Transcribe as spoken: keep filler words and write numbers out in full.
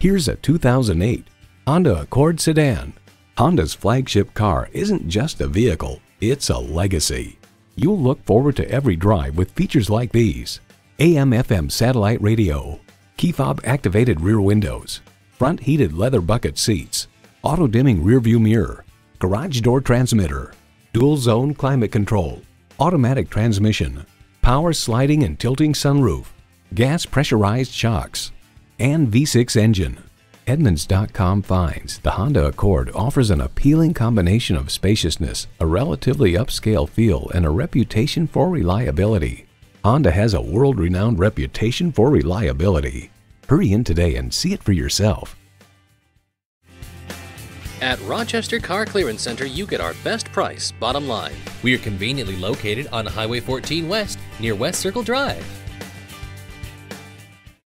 Here's a two thousand eight Honda Accord sedan. Honda's flagship car isn't just a vehicle, it's a legacy. You'll look forward to every drive with features like these: A M F M satellite radio, key fob activated rear windows, front heated leather bucket seats, auto dimming rear view mirror, garage door transmitter, dual zone climate control, automatic transmission, power sliding and tilting sunroof, gas pressurized shocks, and V six engine. Edmunds dot com finds the Honda Accord offers an appealing combination of spaciousness, a relatively upscale feel, and a reputation for reliability. Honda has a world-renowned reputation for reliability. Hurry in today and see it for yourself. At Rochester Car Clearance Center, you get our best price, bottom line. We are conveniently located on Highway fourteen West, near West Circle Drive.